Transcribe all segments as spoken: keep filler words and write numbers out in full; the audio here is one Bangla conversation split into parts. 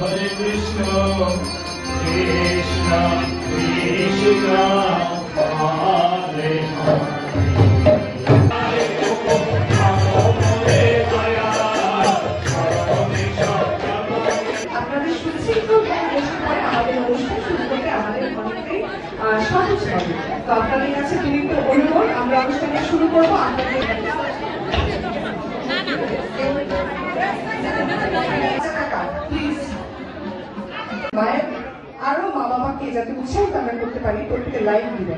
Hare Krishna, Krishna Krishna, Hare Hare. আপনাদের সুশৃঙ্খল বসে পরে আমাদের অনুষ্ঠান শুরু করতে আমাদের অনেকটাই সহজ হবে। তো আপনাদের কাছে বিনীত অনুরোধ, আমরা অনুষ্ঠানটা শুরু করবো। আপনাদের আরো মা বাবাকে যাতে উৎসাহিত আমরা করতে পারি প্রত্যেকে লাইভ দিবেন।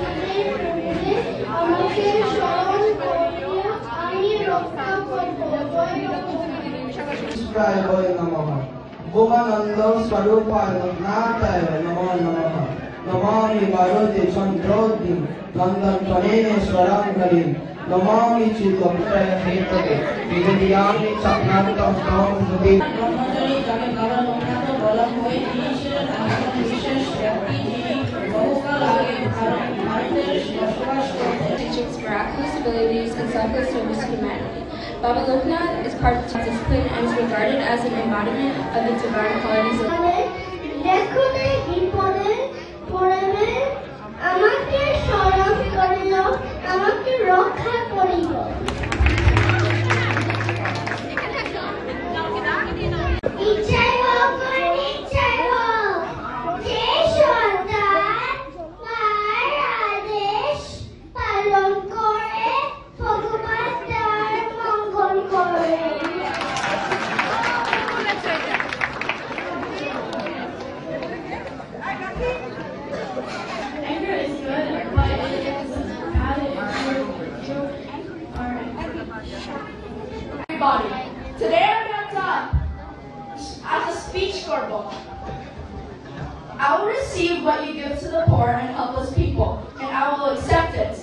गोमानंद स्वरूपाय नाथाय नमो नमः। नमामि मारुति चंद्रोदि नंदन तनेश्वरं हरिं। नमामि चित्तप्रय हेतवे विद्यामि चक्रान्तं तं हृदि। ब्रह्मचारी जाके काला लोकनाथ बोला हुए ईश्वर नाम विशेष शक्ति जी बहुकाल आगे भारत देश बसवास करते हैं। Teaching's miraculous abilities and selfless service to humanity. Baba Loknath is part of discipline and is regarded as an embodiment of the divine qualities of লেখনে বিপদে পড়বে আমাকে স্মরণ করিল, আমাকে রক্ষা করিল। ইচ্ছাই হোক ইচ্ছাই হোক, যে সন্তান মার আদেশ পালন করে ভগবান তার মঙ্গল করে। Anger is good, but it is bad if you are everybody. Today I'm going to as a speech corbo. I will receive what you give to the poor and helpless people, and I will accept it.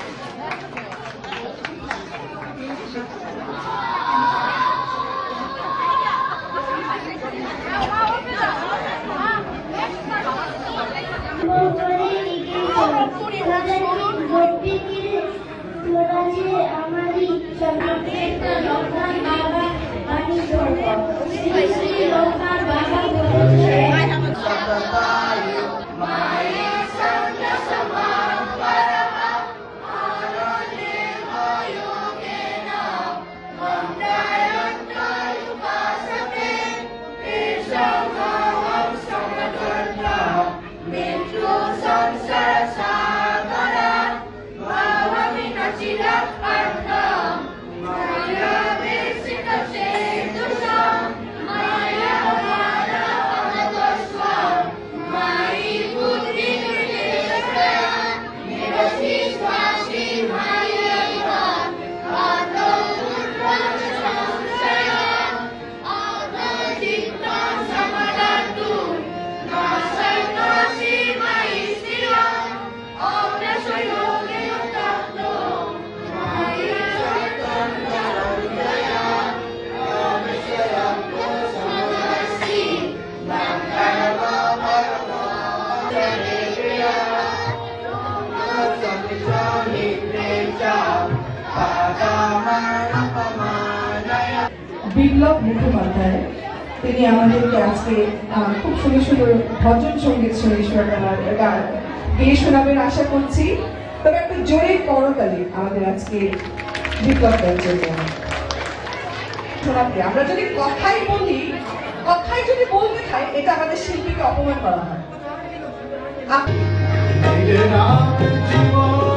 বিপ্লব মুখোপাধ্যায় তিনি আমাদেরকে আজকে খুব সুন্দর সুন্দর ভজন সঙ্গীত গেয়ে শোনাবেন আশা করছি। তবে একটা জোরে করতালি আমাদের আজকে বিপ্লব দেওয়ার জন্য শোনাতে। আমরা যদি কথাই বলি, কথাই যদি বলতে চাই, এটা আমাদের শিল্পীকে অপমান করা হয়।